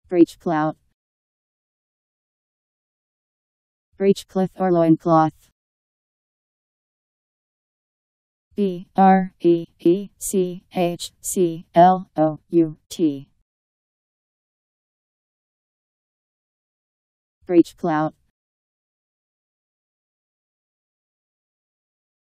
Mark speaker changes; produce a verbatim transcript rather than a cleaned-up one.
Speaker 1: Breechclout. Breechcloth or loincloth. B R E E C H C L O U T. Breechclout.